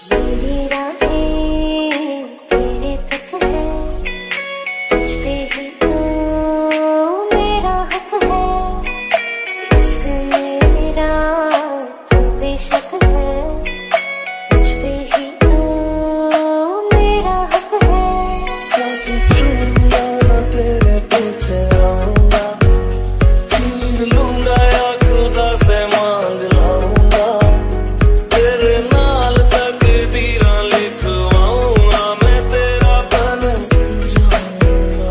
मेरी राहें तेरे तक है, तुझ पे ही तो मेरा हक है। इश्क मेरा तो बेशक है, तुझ पे ही तो मेरा हक है। साथ छूंगा तेरे पीछे आऊंगा, छीन लूंगा या खुदा से मांग लाऊंगा, तेरे नाल तकदीरां लिखवाऊंगा, मैं तेरा बन जाऊंगा।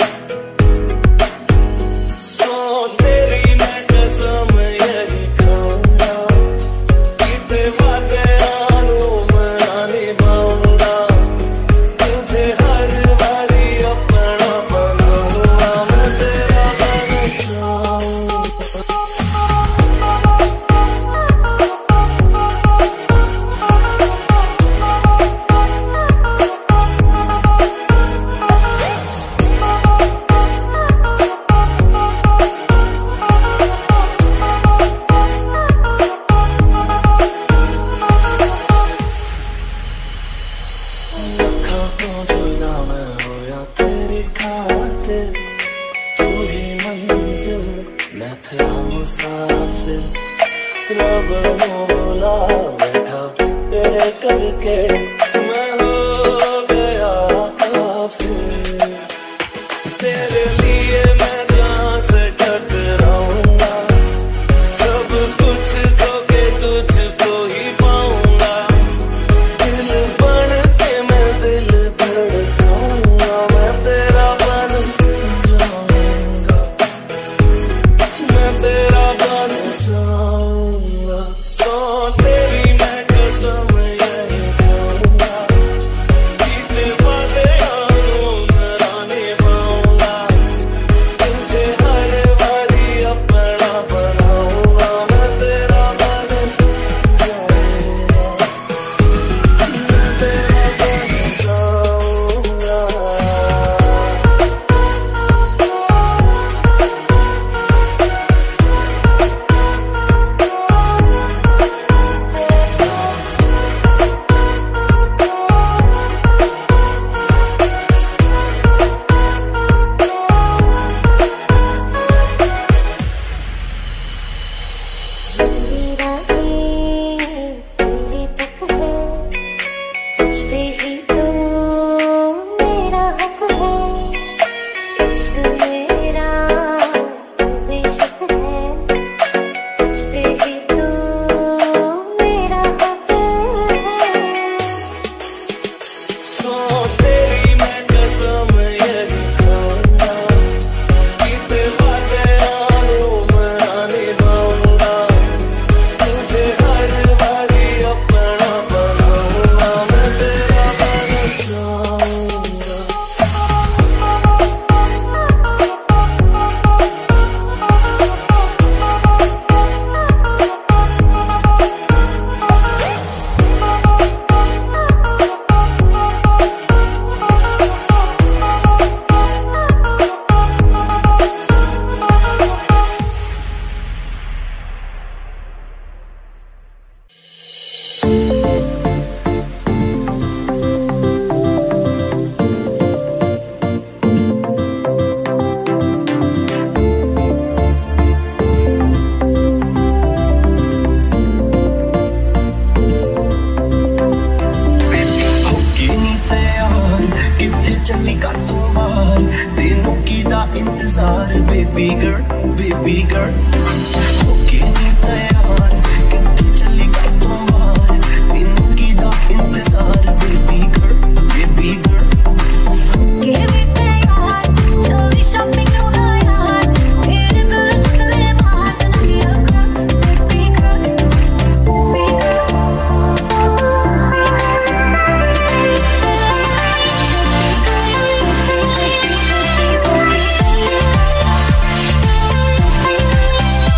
सो तेरी मैं कसम यही खाऊंगा, किते वादे आनू मैं निभाऊंगा, तुझे हर बारी अपना बनाऊंगा, मैं तेरा बन जाऊंगा। लखों को जुदा मैं होया तेरी खातिर, तू ही मंजिल मैं तेरा मुसाफिर, रब को बुला बैठा तेरे करके मैं हो गया काफिर। तेरे लिए मैं जहाँ से टकराऊंगा, सब कुछ खो के तुझको ही पाऊंगा, दिल बन के मैं दिल धड़काऊंगा, मैं तेरा बन जाऊंगा, मैं तेरा बन जाऊंगा। सो तेरी मैं कसम यही खाऊंगा, किते वादे आनू मैं निभाऊंगा, तुझे हर बारी अपना बनाऊंगा, मैं तेरा बन जाऊंगा, मैं तेरा बन जाऊंगा। मेरी राहें तेरे तक है, तुझ पे ही तो मेरा हक है। इश्क मेरा तो बेशक है, तुझ पे ही तो मेरा हक है। सो तेरी मैं कसम यही खाऊंगा, किते वादे आनू मैं निभाऊंगा, तुझे हर बारी अपना बनाऊंगा, मैं तेरा बन जाऊंगा। होगी नी तैयार, किथे चली कर तू बाहर, तेनू कीदा इंतजार बेबी गर्ल, होगी नी तैयार, किथे चली कर तू बाहर, तेनू कीदा इंतजार baby girl. Give me teyar, चली shopping to high heart, तेरे बिना निकले बाहर ना किया कर, baby girl, baby girl।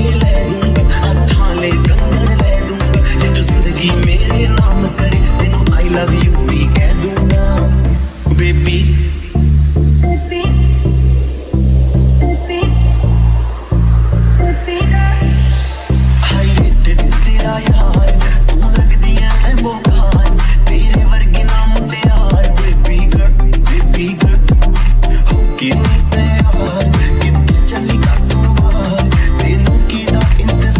ले दूंगा हथा ले कंगन ले दूंगा जे तू जिंदगी मेरे नाम करे तेनू आई लव यू भी कह दूंगा बेबी तेरा यार तू लगदी है बोकार तेरे वर्गी ना मुटियार बेबी गर्ल होके नी तैयार किते चली कर तू बाहर तेनू की दा इंतजार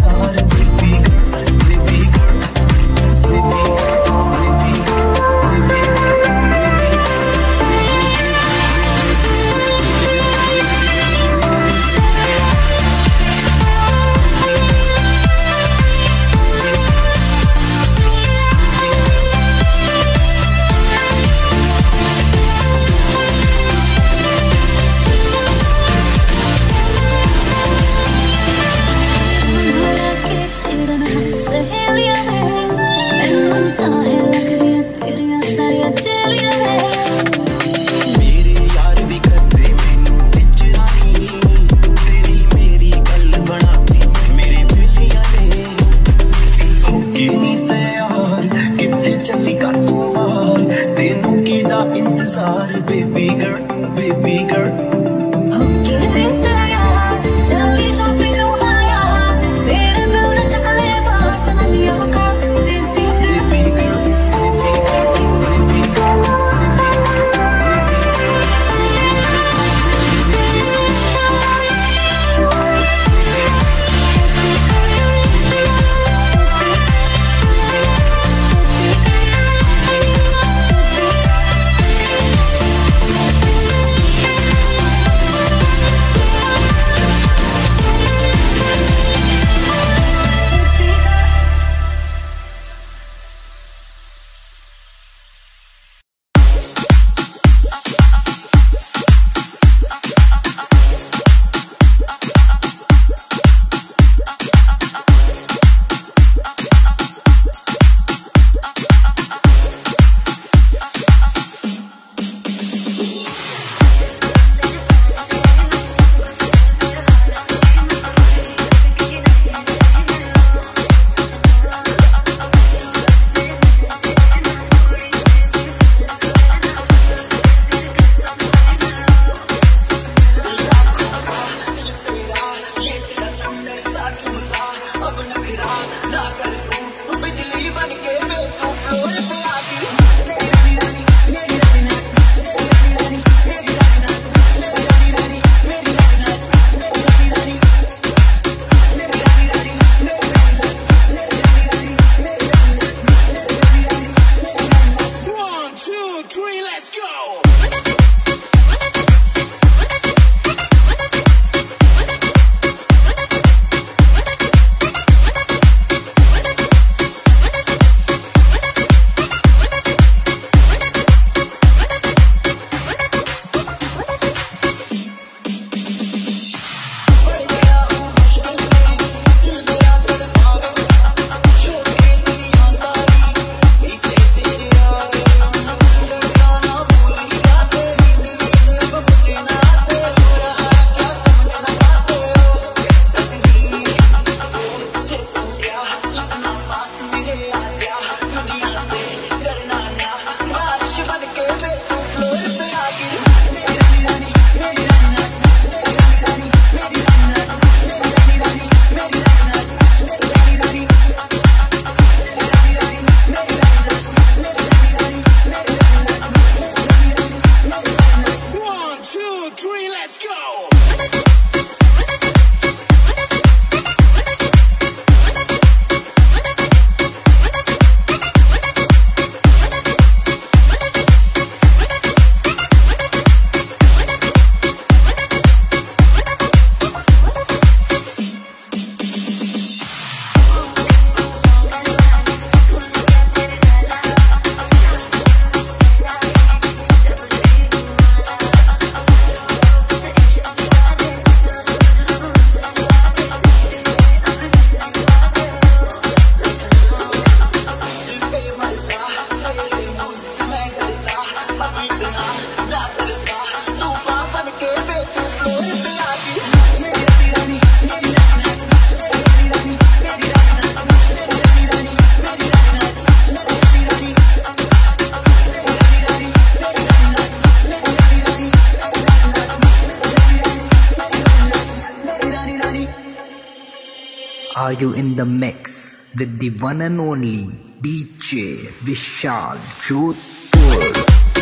Are you in the mix with the one and only DJ Vishal Jodhpur?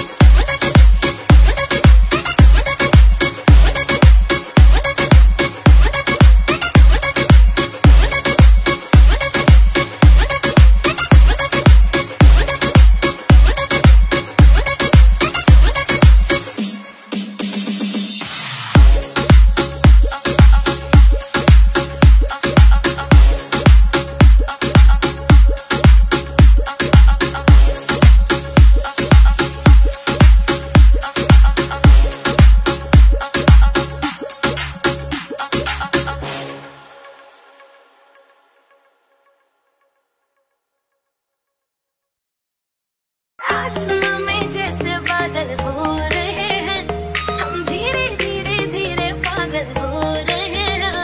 आसमां में जैसे बादल हो रहे हैं, हम धीरे धीरे धीरे पागल हो रहे हैं।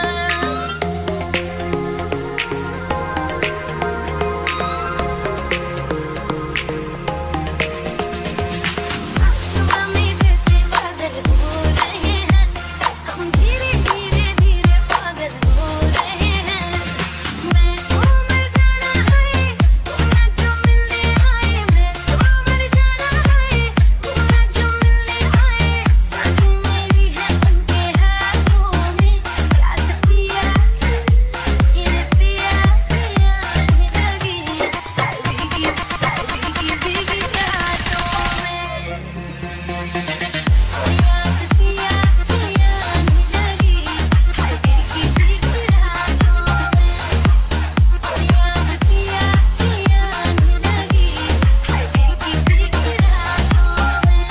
आसमां में जैसे बादल हो रहे हैं, हम धीरे धीरे धीरे पागल हो रहे हैं। मैं तो मर जाना है, तुम ना जो मिलने आए। मैं तो मर जाना है, तुम ना जो मिलने आए। सांसें मेरी है उनके हाथों में, याद पिया ये पिया पिया लगी भीगी भीगी भीगी रातों में। याद पिया पिया लगी भीगी भीगी रातों में। याद पिया पिया लगी भीगी भीगी रातों में।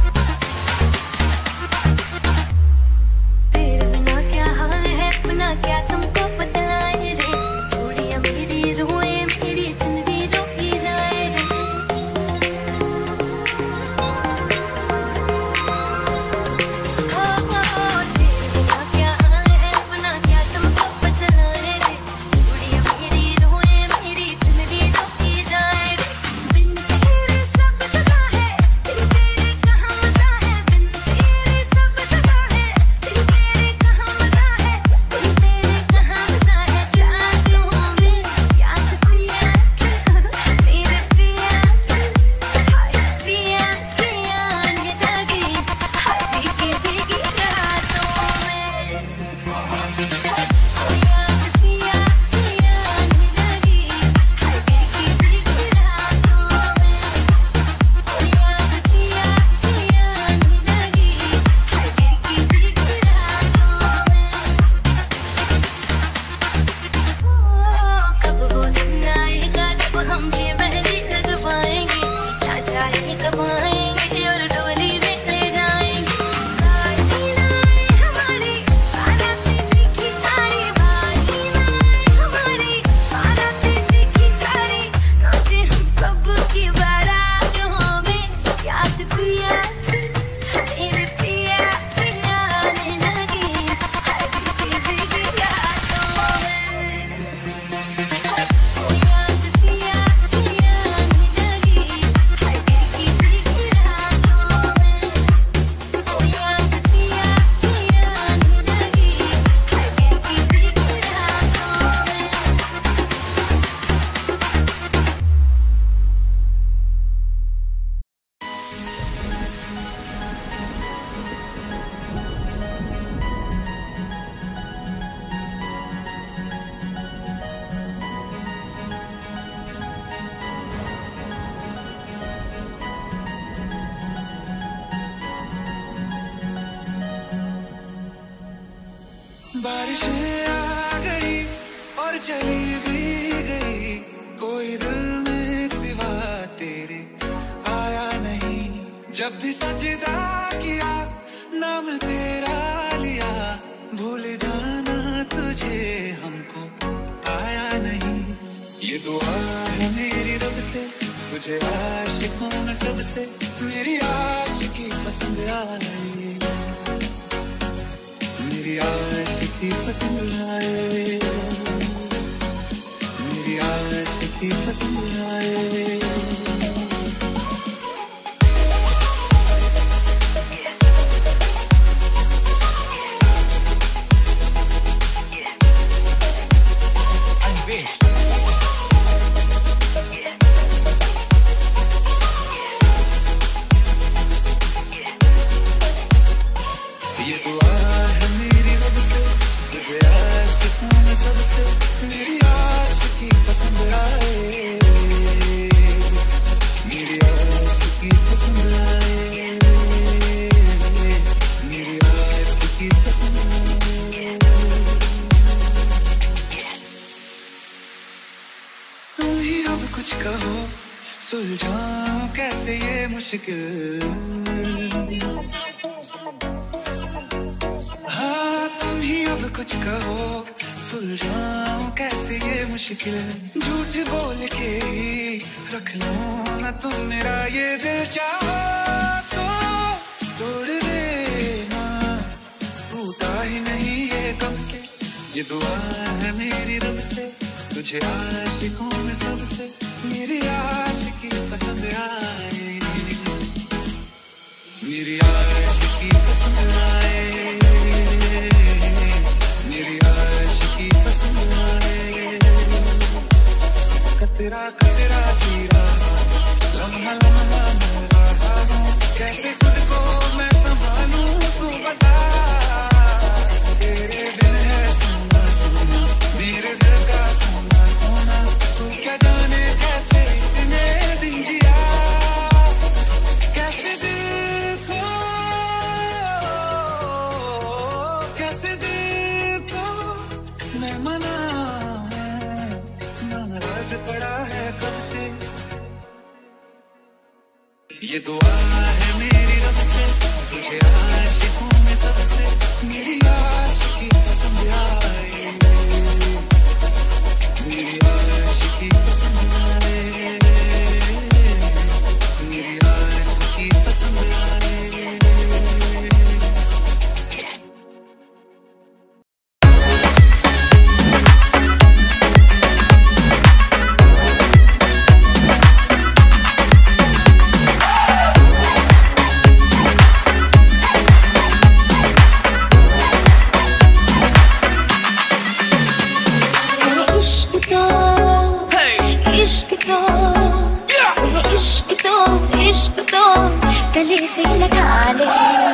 तेरे बिना क्या हाल है, अपना क्या तुमको बतलाए रे। चूड़ियां मेरी रोए, मेरी चुनरी रोकी जाए रे। हो तेरे बिना क्या हाल है, अपना क्या तुमको बतलाए रे। चूड़ियां मेरी रोए, मेरी चुनरी रोकी जाए रे। बिन तेरे सब सजा है, बिन तेरे कहाँ मजा है। बिन तेरे सब सजा है, बिन तेरे कहाँ मजा है। बिन तेरे कहाँ मजा है। चाहतों में याद पिया मेरे पिया, हाय पिया पिया लगी हाय भीगी भीगी रातों में। याद पिया पिया लगी हाय भीगी भीगी रातों में। याद पिया पिया लगी हाय भीगी भीगी रातों में। कब वो दिन आएगा जब हम भी मेहंदी लग पाएंगे। ना जाने कब आएंगे और डोली में ले जाएंगे। बारी ना आए हमारी बारातें देखी सारी। बारी ना आए हमारी बारातें देखी सारी। नाचे हम सब की बारातों में। याद पिया मेरे पिया पिया लगी हाय भीगी भीगी रातों में। याद पिया पिया लगी हाय भीगी भीगी रातों में। याद पिया पिया लगी हाय भीगी भीगी रातों में। बारिशें आ गई और चली भी गई, कोई दिल में सिवा तेरे आया नहीं। जब भी सजदा किया नाम तेरा लिया, भूल जाना तुझे हमको आया नहीं। ये दुआ है मेरी रब से, तुझे आशिकों में सबसे मेरी आशिकी पसंद आई। मेरी आशिकी पसंद आए, मेरी आशिकी पसंद आए। ये दुआ है मेरी रब से, तुझे आशिकों में सबसे मेरी आशिकी पसंद आए, मेरी आशिकी पसंद आए, मेरी आशिकी पसंद आए। तुम ही अब कुछ कहो, सुलझाऊं कैसे ये मुश्किल, हाँ तुम ही अब कुछ कहो, सुलझाऊं कैसे ये मुश्किल, झूठ बोल के ही रख लो ना तुम मेरा ये दिल, चाहो तो तोड़ देना, टूटा ही नहीं ये कब से, ये दुआ है मेरी रब से, तुझे आशिकों में सबसे मेरी आशिकी पसंद आए, मेरी आशिकी पसंद आए, मेरी आशिकी पसंद आए। कतरा कतरा जी रहा, लम्हा लम्हा मर रहा हूँ, कैसे खुद को मैं संभालूं तू बता, तेरे बिन है सुना सुना मेरे दिल का कोना कोना, तू क्या जाने कैसे इतने दिन जिया, कैसे दिल को, कैसे दिल को मैं मनाऊं, नाराज पड़ा है कब से, ये दुआ है मेरी रब से, तुझे आशिकों में सबसे मेरी आशिकी पसंद आए, मेरी आशिकी पसंद आए, मेरी आशिकी पसंद आए। इश्क तो गले से लगा ले,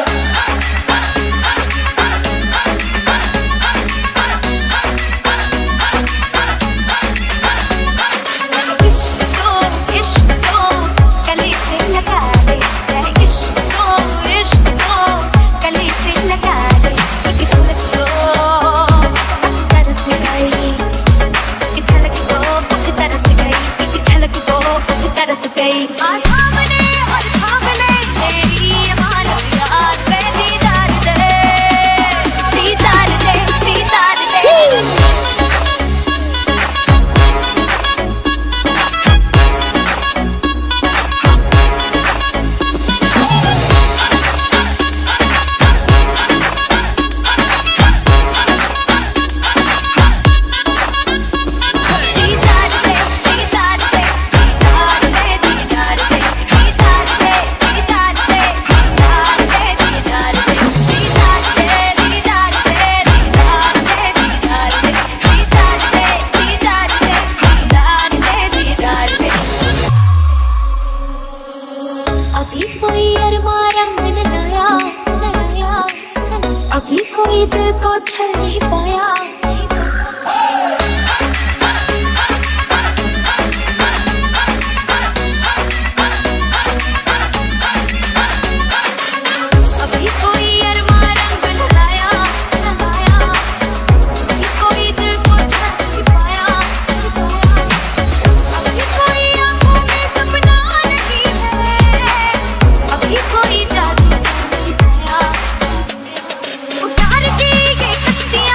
दिल को छल नहीं पाया। अभी कोई अरमान रंग लगाया, अभी कोई दिल को छल नहीं पाया। अभी कोई आंखों में सपना नहीं है, अभी कोई जादू नहीं पाया। उतार दी ये कश्तियाँ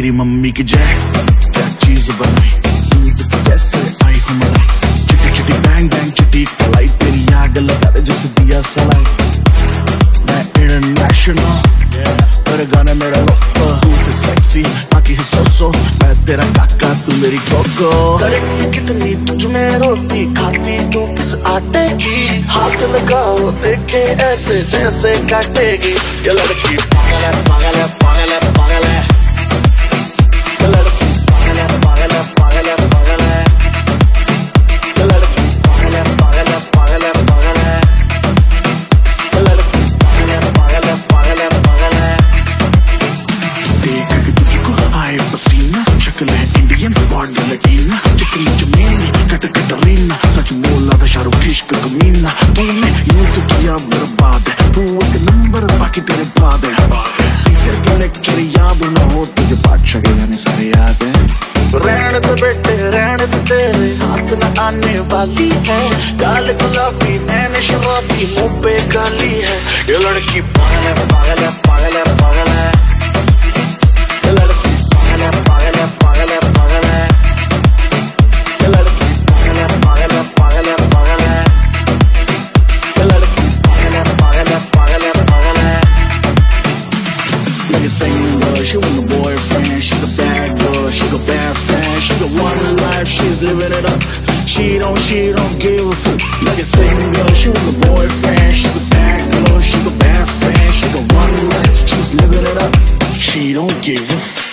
तेरी मम्मी की जय, क्या चीज बनाई दूध की जैसे आई हो मलाई, चिटी चिटी बैंग बैंग चिटी कलाई, तेरी आग लगा दे जैसे दिया सलाई। मैं इंटरनेशनल तेरे गाने मेरा लोको, तू है सेक्सी बाकी है सो, मैं तेरा काका तू मेरी कोको। करेगी कितनी तुझ में रोटी खाती तू किस आटे की, हाथ लगाओ देखे ऐसे जैसे काटेगी। ये लड़की पागल है पागल है पागल है पागल है, ये लड़की पागल है पागल है पागल है पागल है, ये लड़की पागल है पागल है पागल है पागल है, ये लड़की पागल है पागल है पागल है पागल है। देख के तुझको आए पसीना, शक्ल है इंडियन बॉडी लटीना, चिकनी जमीनी कट कटरीना, सच बोला था शाहरुख इश्क कमीना। तूने यूं तो किया बर्बाद है, तू एक नंबर बाकी तेरे बाद है। टीचर के लेक्चर याद न हो तुझे, बादशाह के गाने सारे याद है। रहने तो बेटे रहने तो तेरे हाथ न आने वाली है, गाल गुलाबी नैन शराबी मुंह पे काली है। ये लड़की पागल है पागल है पागल है पागल है, ये लड़की पागल है पागल है पागल है पागल है, ये लड़की पागल है पागल है पागल है पागल है, ये लड़की पागल है पागल है पागल है पागल है। Like a singer, she want a boyfriend, she's a bad girl, she got bad friends, she got one life, she's living it up. She don't give a fuck. Like a singer, she want a boyfriend, she's a bad girl, she got bad friends, she got one life, she's living it up. She don't give a fuck.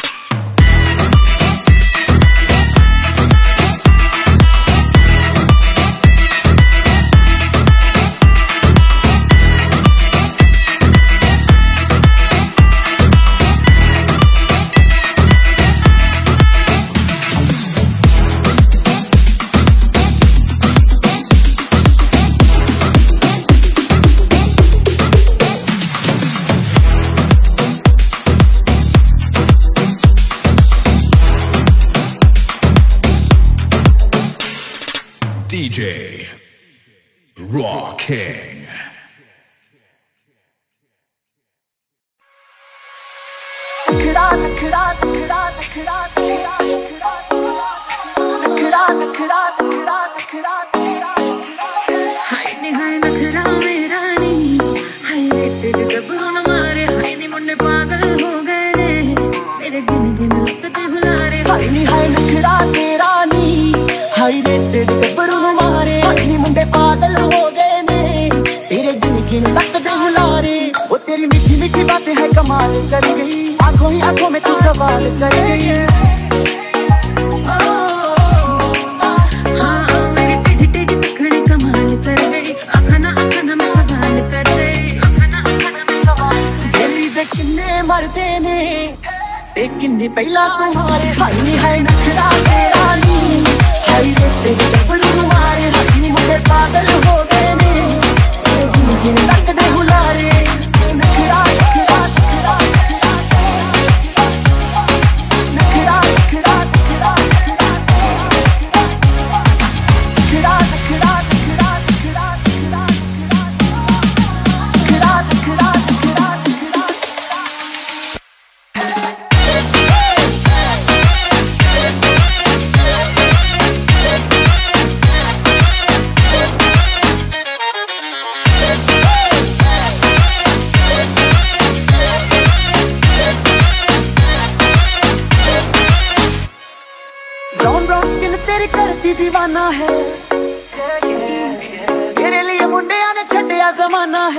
DJ Raw King. कमाल कर गई आंखों ही आंखों में तू सवाल कर गई। हाँ मेरी टेढ़ी टेढ़ी तखड़ी कमाल कर गई, आखना आखना में सवाल कर गई, आखना आखना में सवाल। दिल्ली दे किन्ने मरदे ने ते किन्ने पहला तुम्हारे, हाय नी हाय नखरा तेरा नी, हाय रे तेरे गबरू मारे, हाय नी मुझे पागल हो गए ने, गिन तक दे हुलारे नखरा नखरा दीवाना है, तेरे लिए मुंडिया ने छड्डिया जमाना है।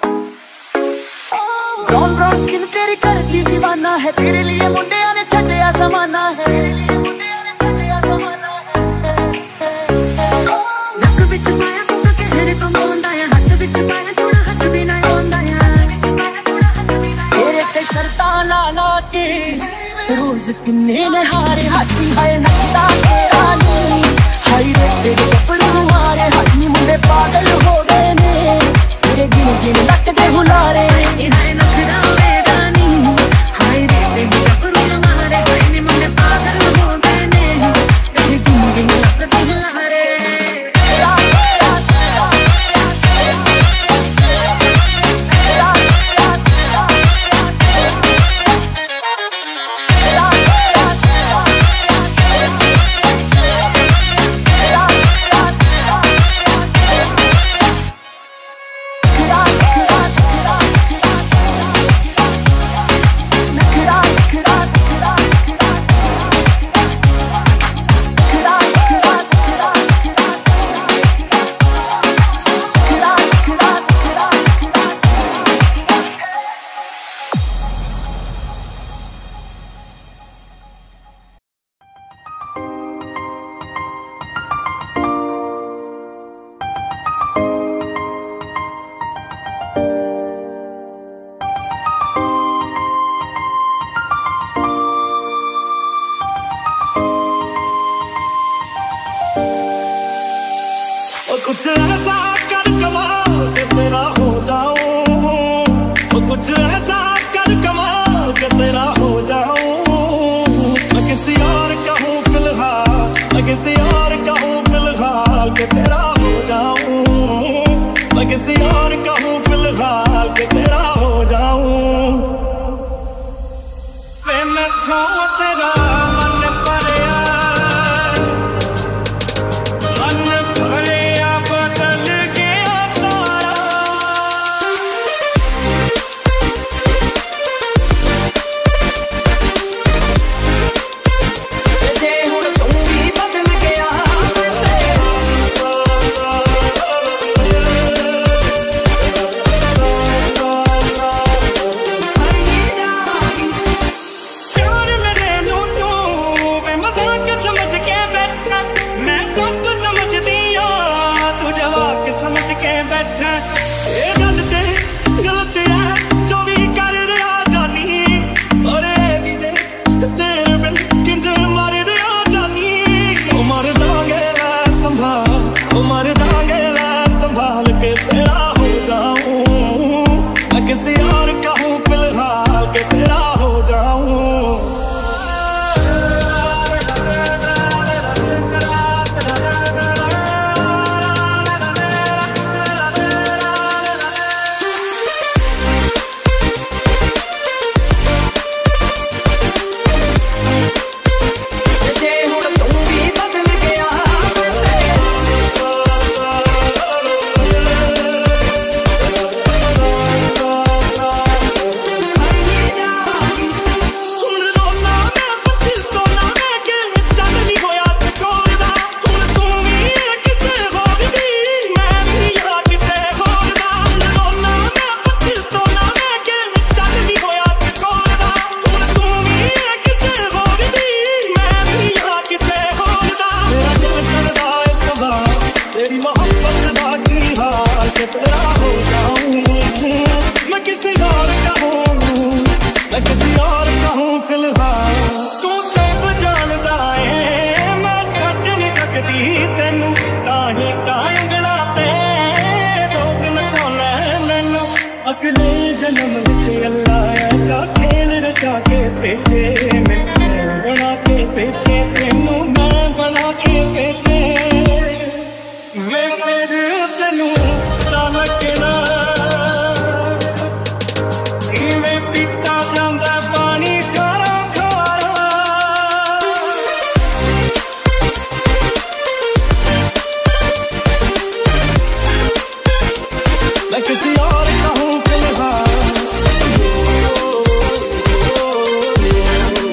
ब्राउन ब्राउन स्किन तेरी करती दीवाना है, तेरे लिए मुंडिया ने छड्डिया जमाना है, तेरे लिए मुंडिया ने छड्डिया जमाना है। नक विच पाया तू तो कहरे कमांदा है, हाथ विच पाया थोड़ा हाथ भी ना आंदा है, तेरे ते शर्तां ला ला के रोज किन्ने ने हारे, हाथी है नक्ता तेरा नी, हाय रे तेरे गबरू मारे, हाय नी मुंडे पागल हो गए ने, तेरे गिन गिन लक दे हुलारे। हाय नखरा मेरा नी, हाय रे तेरे गबरू मारे, हाय नी मुंडे पागल हो गए ने, तेरे गिन गिन लक दे हुलारे। कुछ ऐसा कर कमाल के तेरा हो जाऊं, कुछ ऐसा कर कमाल के तेरा हो जाऊं। मैं किसी और का हूँ फिलहाल, मैं किसी और का हूँ फिलहाल के तेरा हो जाऊं। मैं किसी और का हूँ फिलहाल के तेरा हो जाऊं। वे मैं छूं तेरा मन भरिया, मन भरिया बदल गया सारा। जे हुण तू भी बदल गया प्यार मेरे नू तू वे मजाक समझ के बैठा, मैं सब समझदी हां तू जवाक समझ के बैठा। ये गलत है जो भी कर रहा जानी, और ये भी देख तेरे बिन किंज मर रहा जानी। ओ मर जागे ला संभाल, ओ मर जागे ला संभाल के तेरा हो जाऊं। मैं किसी और का हूँ फिलहाल के तेरा हो जाऊं। जे हुण तू भी बदल गया ਹੁਣ ਰੋਣਾ ਮੈਂ ਪਛਤਾਉਣਾ ਮੈਂ ਕਿ ਚੱਲ ਨਹੀਂ ਹੋਇਆ ਤੇ ਕੋਲ ਦਾ। ਹੁਣ ਤੂੰ ਵੀ ਆ ਕਿਸੇ ਹੋਰ ਦੀ, ਮੈਂ ਵੀ ਆ ਕਿਸੇ ਹੋਰ ਦਾ। ਹੁਣ ਰੋਣਾ ਮੈਂ ਪਛਤਾਉਣਾ ਮੈਂ ਕਿ ਚੱਲ ਨਹੀਂ ਹੋਇਆ ਤੇ ਕੋਲ ਦਾ। ਹੁਣ ਤੂੰ ਵੀ ਆ ਕਿਸੇ ਹੋਰ ਦੀ, ਮੈਂ ਵੀ ਆ ਕਿਸੇ ਹੋਰ ਦਾ। ਮੇਰਾ ਦਿਲ ਕਰਦਾ ਏ ਸਵਾਲ तेरी मोहब्बत का की हाल के तेरा हो जाऊं। मैं किसी और का हूँ, मैं किसी और का हूँ फिलहाल। तू सब जानदा है मैं छड्ड नहीं सकती तेनू, ताही कांगड़ा ते रोज नचाउना मैनू। अगले जन्म विच अल्लाह ऐसा खेल रचा के भेजे, मैं बना के भेजे तेनू, मैं बना के भेजे। मैं मेरे तेनू तलकना मैं पीता जांदा पानी खारा खारा। मैं किसी और का हूँ फिलहाल।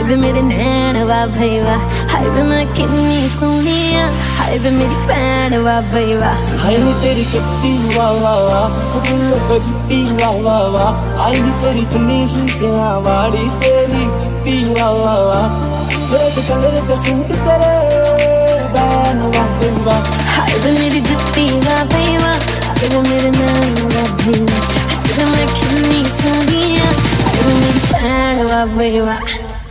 हाय वे मेरे नैन वाह भई वाह, हाय वे मैं कितनी सोहनी आ, हाय वे मेरी भैन वाह भई वाह। हाय नी तेरी किट्टी वाह वाह वाह, फुल्लो पे चिट्टी वाह वाह वाह, हाय नी तेरी चुन्नी शीशियां वाड़ी तेरी चिट्टी वाह वाह वाह, रेड कलर का सूट तेरे बैन वाह भई वाह। हाय वे मेरी जुत्ती वाह भई वाह, हाय वे मेरे नैन वाह भई वाह, हाय वे मैं कितनी सोहनी आ, हाय वे मेरी भैन वाह भई वाह।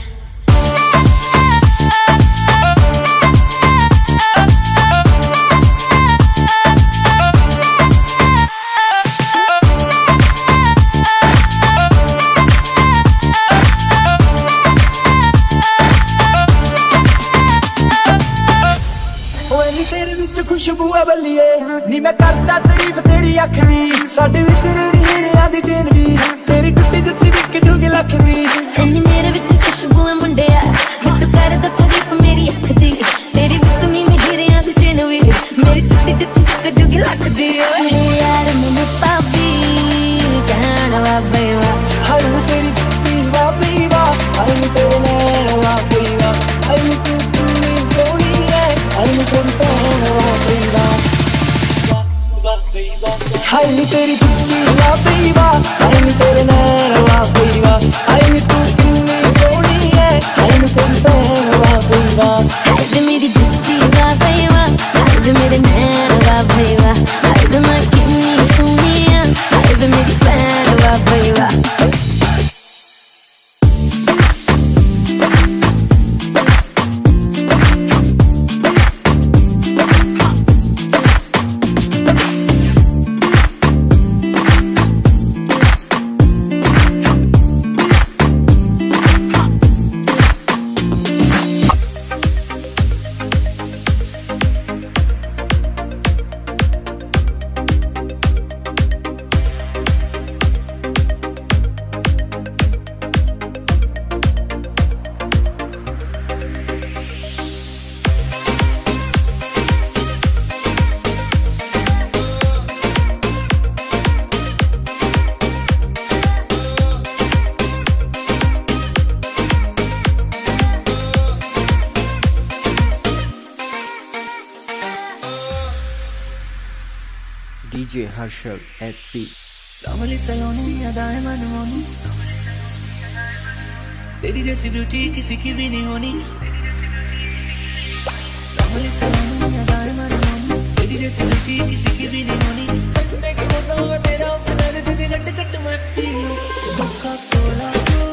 खुशबू है बल्लिए नी मैं करता तारीफ तेरी अख दी, साडे विकणे दी हीरियां दी चेन भी, तेरी टुट्टी जुत्ती विक जूगी लख दी। इन्नी मेरे विच खुशबू है मुंडिया, मैं तू करदा तारीफ मेरी अख दी, तेरी विकणी दी हीरियां दी चेन भी, मेरी टुट्टी जुत्ती विक जूगी लख दी। यार मैनू पापी कहण वाह भई वाह, हाय नी तेरी जुत्ती वाह भई वाह, हाय नी तेरे नैन वाह भई वाह, हाय नी तू कितनी सोहनी है, हाय नी तेरी भैन वाह भई वाह वाह भई वाह। हाय नी तेरी जुत्ती वाह भई वाह, हाय नी तेरे नैन वाह भई वाह, हाय नी तू कितनी सोहनी है, हाय नी तेरी भैन वाह भई वाह। हाय वे मेरी जुत्ती वाह भई वाह, हाय वे मेरे नैन वाह भई वाह, हाय वे मैं कितनी सोहनी आ, हाय वे मेरी भैन वाह भई वाह। DJ Harshal HC. सामली सलोनी अदाएं मनमोनी, तेरी जैसी ब्यूटी किसी की भी नहीं होनी। सामली सलोनी अदाएं मनमोनी, तेरी जैसी ब्यूटी किसी की भी नहीं होनी। ठंडे की बोतल में तेरा प्यार तुझे गट गट मैं पी लूं, कोका कोला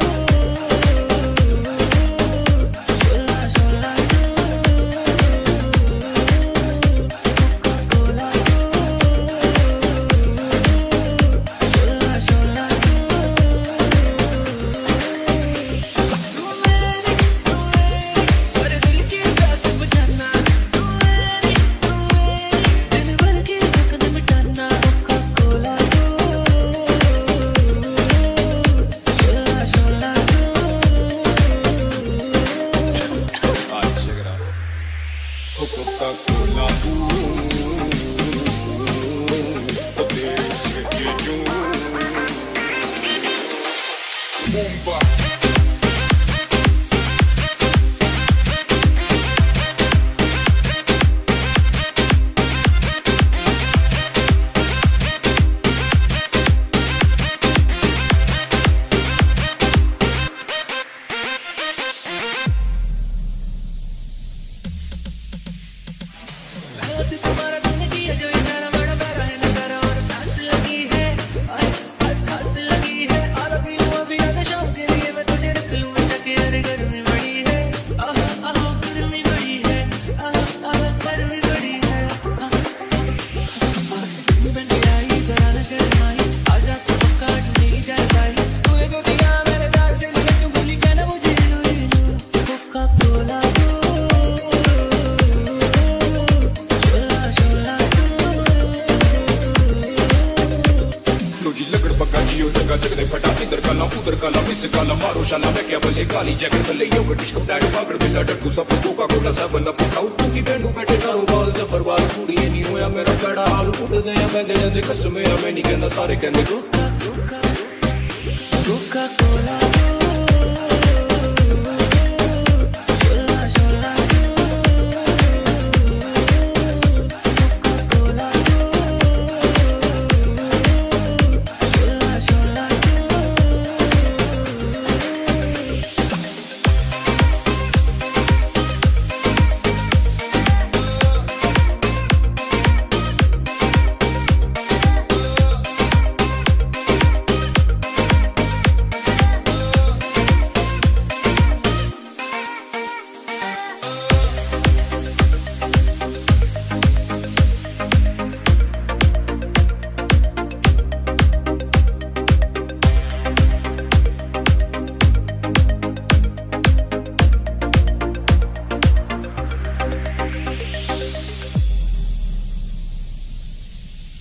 काली जैकेट में ले यो ब्रिटिश को ब्लैड पागड़ बिल्ला डट्टू सब कोका कोला सब बंदा पुठाऊ तू की बेंडू बैठे तारो बाल जबर बाल कुड़ी नहीं होया मेरा बड़ा हाल उड़ गया मैं जैसे कसम है मैं नहीं कहना सारे कहंदे coca cola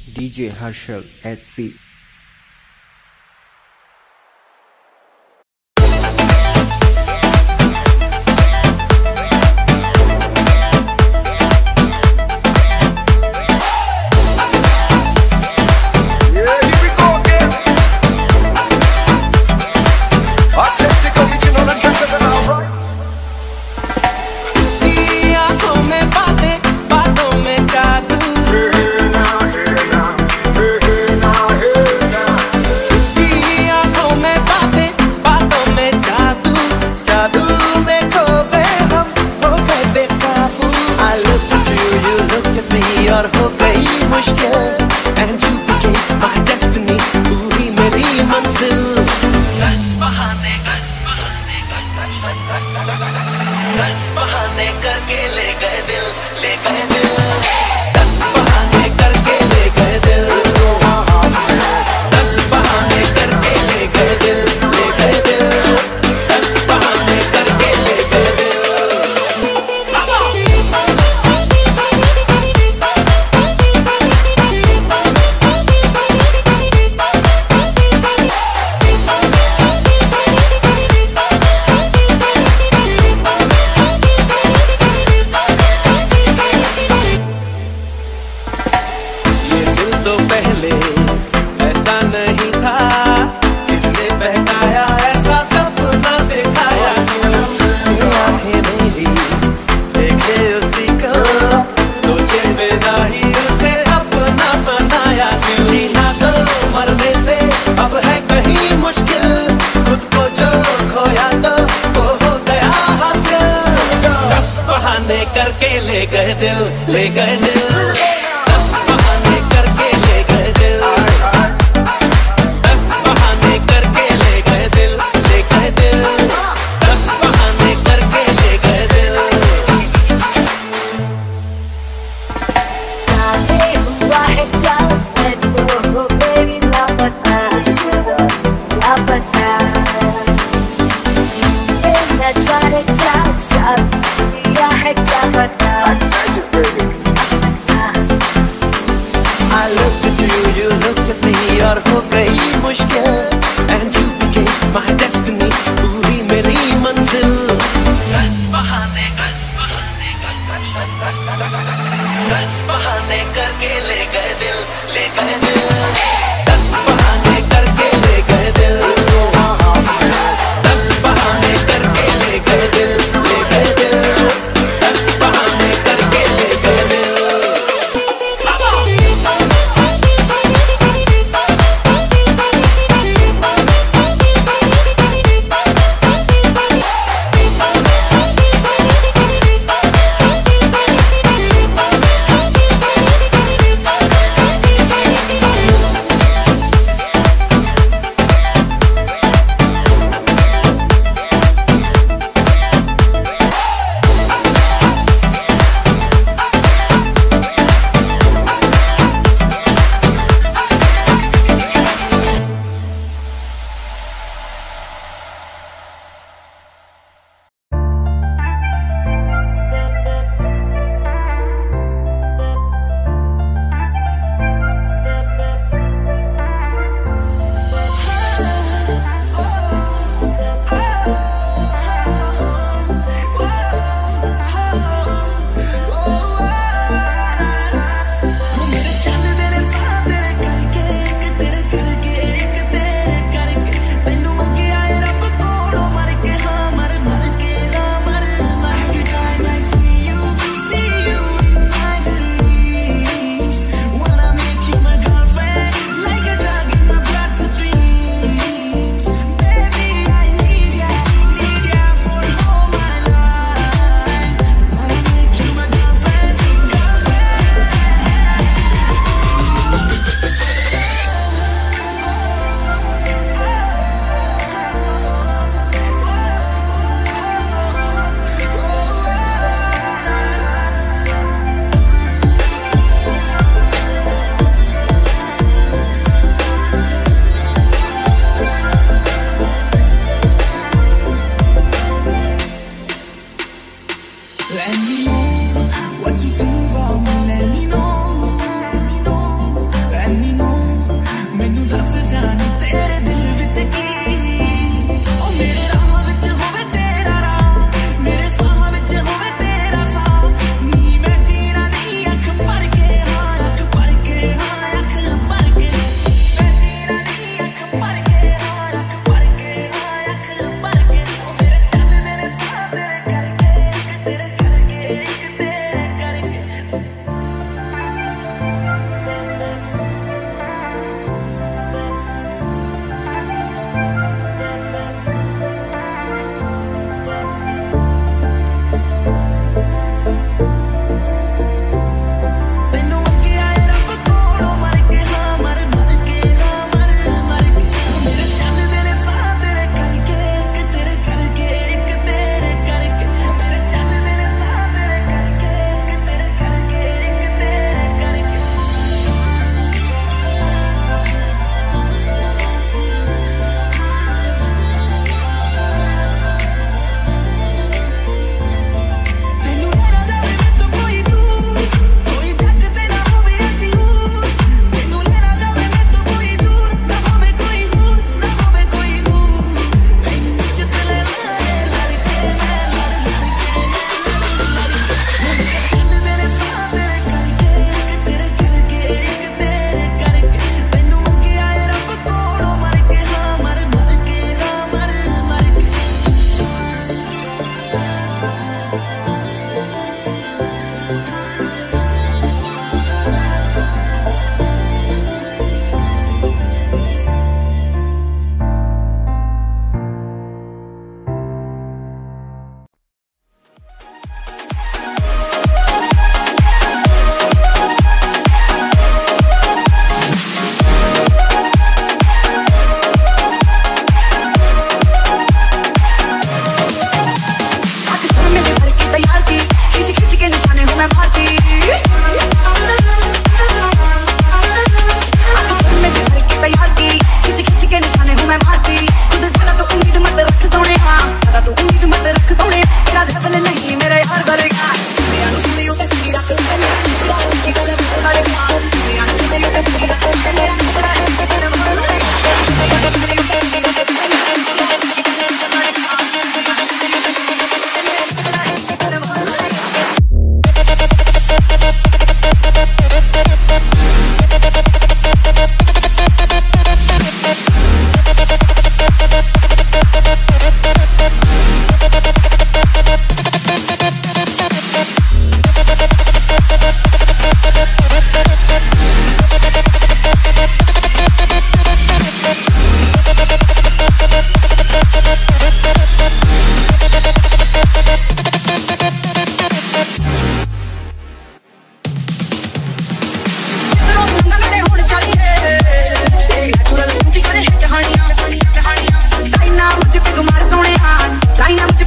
DJ Harshal HC.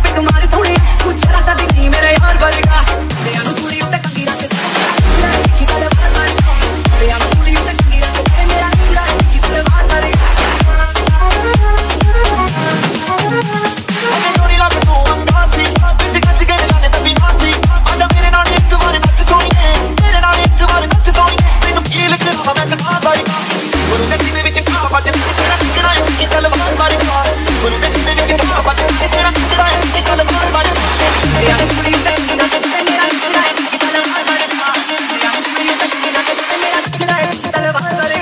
पिक मार सोनी तू जरा सा दिखी मेरे यार वर्गा ले आनु सूरी उते कंगी रख की गल बार बार ले आनु सूरी उते कंगी रख मेरा हीरा की गल बार बार अरे चोरी लग तू अंगासी विच गज के जाने तभी नासी आजा मेरे नाल एक बार नच सोनी मेरे नाल एक बार नच सोनी मैनू की लिखना मैं सका बारी गुरु दे सीने विच खा बाजे तेरा कितना है की गल बार बार गुरु दे सीने विच खा बाजे तेरा कितना है की गल बार बार ले आनु सूरी उते कंगी रख मेरा हीरा की गल बार बार ले आनु सूरी उते कंगी रख मेरा हीरा की गल बार बार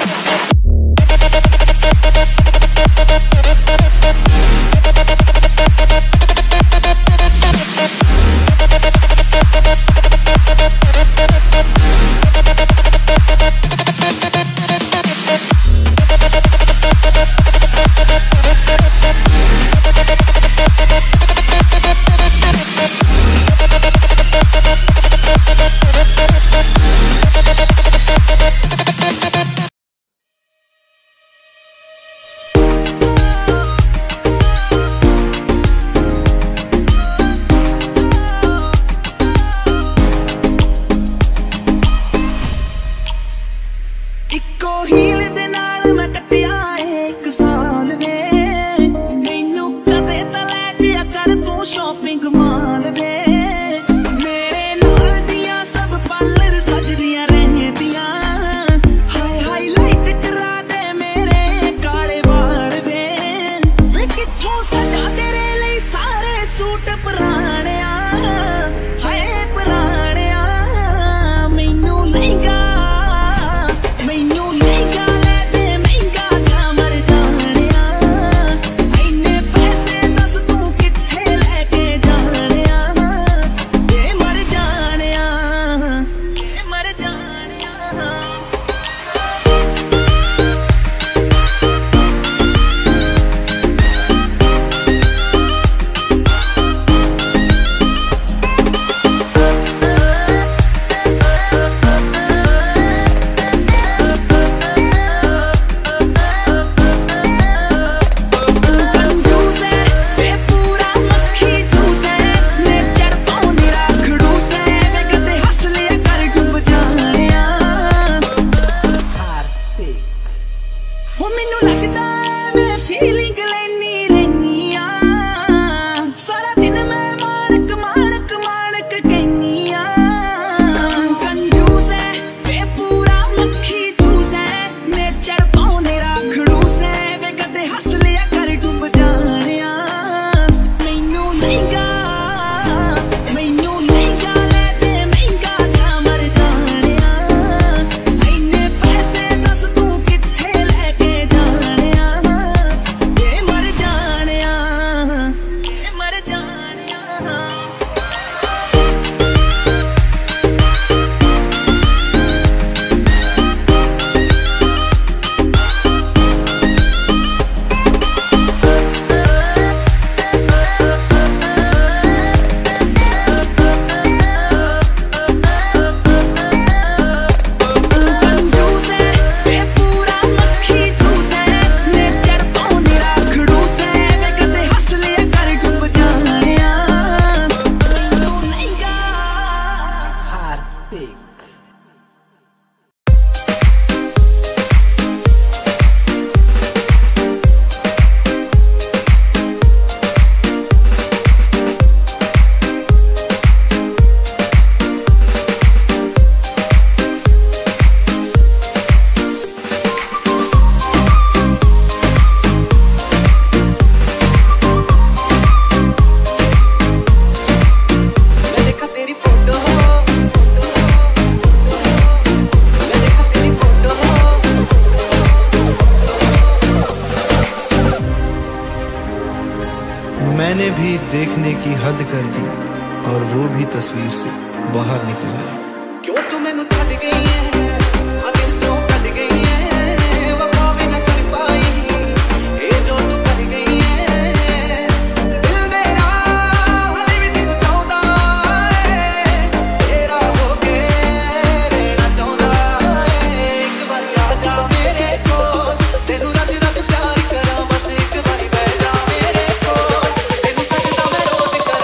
मैंने भी देखने की हद कर दी और वो भी तस्वीर से बाहर निकल आया। क्यों तू मैनू छड्ड गई है, आ दिल चों कट गई है, वफा भी ना कर पाई, ये जो तू कर गई है। दिल मेरा हाले भी तेनू चाहुंदा है, तेरा हो के रहना चाहुंदा है। एक बार आ जा मेरे कोल, तेनू रज रज प्यार करा, बस एक बारी बैठ जा मेरे कोल, तेनू सजदा मैं रोज कर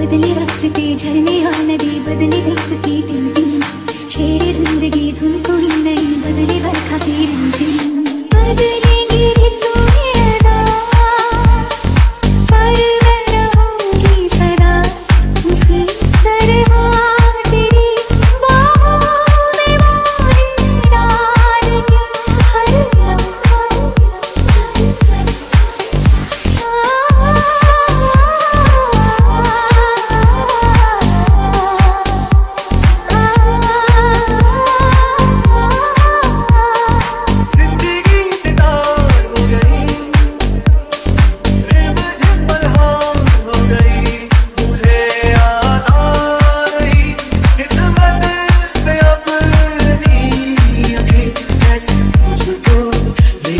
बदले रास्ते झरने और नदी बदले देखती टिंटिंग छेड़े जिंदगी धुन कोई नहीं बदले बरखा की रिमझिम बदलेंगी ऋतुएं अदा पर मैं रहूंगी सदा उसी तरह तेरी बाहों में मोरी डाल के हर लम्हा जिंदगी से तार हो गई रिमझिम बहार हो गई मुझे याद आ रही किस्मत पे अपनी अभी कैसे मुझको ले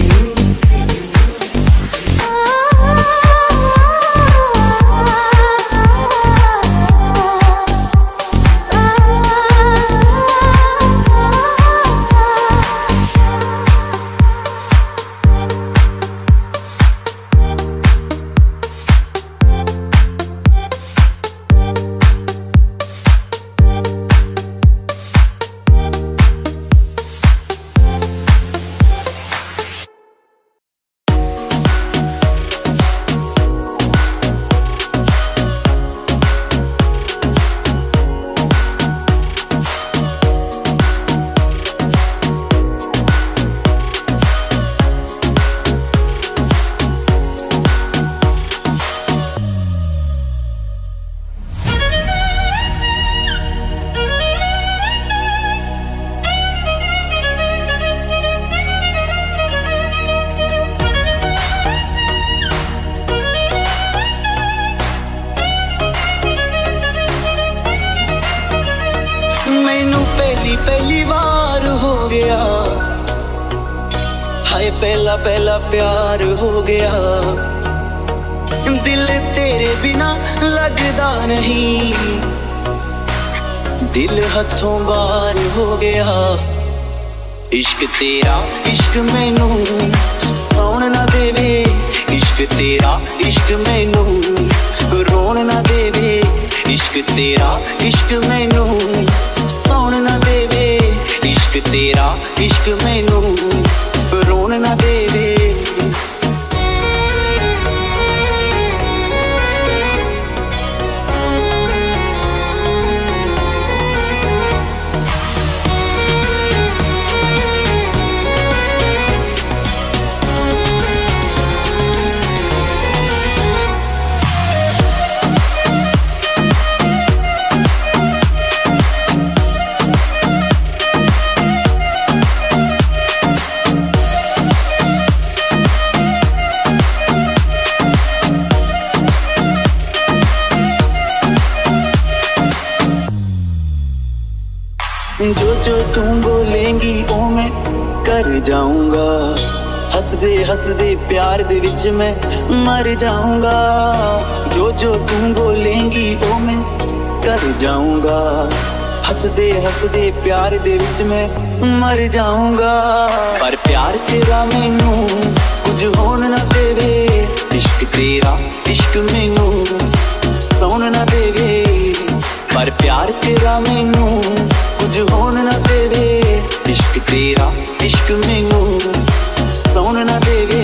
मैनू पहली बार हो गया हाय पहला पहला प्यार हो गया दिल तेरे बिना लगदा नहीं दिल हथों बाहर हो गया इश्क तेरा इश्क मैनू सौन ना देवे इश्क तेरा इश्क मैनू रोन ना देवे इश्क तेरा इश्क मैनू सौन ना देवे इश्क तेरा इश्क मैनू रोन ना देवे जो तू बोलेंगी ओ मैं कर जाऊंगा हंसदे हंसदे प्यार दे विच मैं मर जाऊंगा जो तू बोलेंगी ओ मैं कर जाऊंगा हंसदे हंसदे प्यार दे विच मैं मर जाऊंगा पर प्यार तेरा मैनू कुछ होन ना देवे इश्क तेरा इश्क मैनू सौन ना देवे पर प्यार तेरा मैनू कुछ होन ना देवे इश्क तेरा इश्क मैनू सौन ना देवे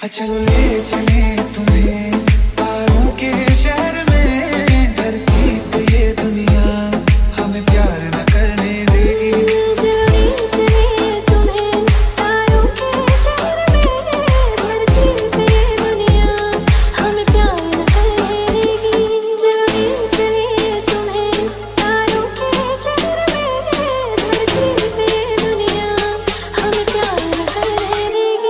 चलो ले चले तुम्हें तारों के शहर में, धरती पे ये दुनिया हमें प्यार न करने देगी। चलो ले चले तुम्हें तारों के शहर में, धरती पे ये दुनिया हमें प्यार न करने देगी। चलो ले चले तुम्हें तारों के शहर में, धरती पे ये दुनिया हमें प्यार न करने देगी।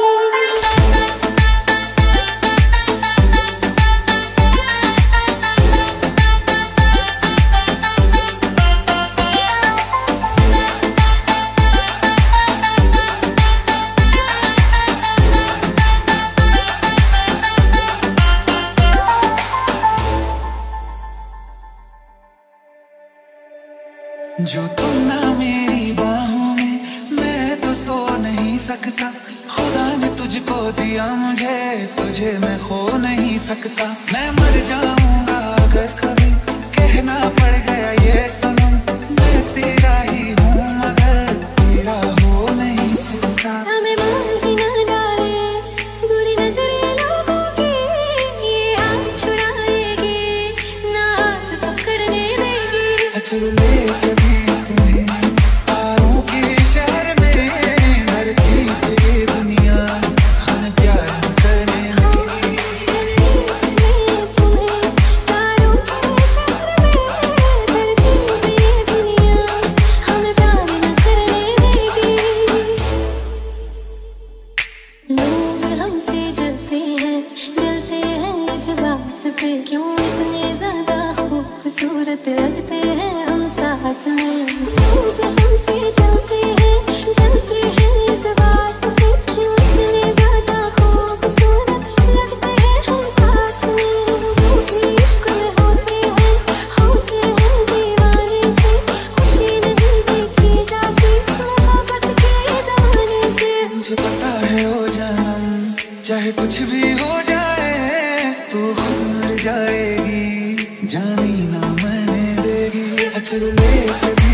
जो तुम ना मेरी बाहों में, मैं तो सो नहीं सकता। खुदा ने तुझको दिया मुझे, तुझे मैं खो नहीं सकता। मैं मर जाऊंगा अगर कभी कहना पड़ गया ये सनम, मैं तेरा ही हूँ मगर तेरा हो नहीं सकता। हमें मार ही ना डाले बुरी नजरें लोगों की, ये हाथ छुड़ाएगी ना हाथ पकड़ने देगी। चलो ले चली तुम्हें तारों के शहर में, धरती पे ये दुनिया हमें प्यार न करने देगी। चले तुम्हें तारों के शहर में, धरती पे ये दुनिया हमें प्यार न करने देगी। लोग हमसे जलते हैं इस बात पे, क्यों इतने ज्यादा खूबसूरत लगते हैं हम साथ में। लोग हमसे जलते हैं इस बात पे, क्यों इतने ज्यादा खूबसूरत लगते हैं हम साथ में। लोग भी इश्क में होते हैं दीवाने से, खुशी नहीं देखी जाती मोहब्बत के जमाने से। मुझे पता है ओ जानम, चाहे कुछ भी हो जाए तू खुद मर जाएगी, जानी ना मरने देगी। चलो ले चली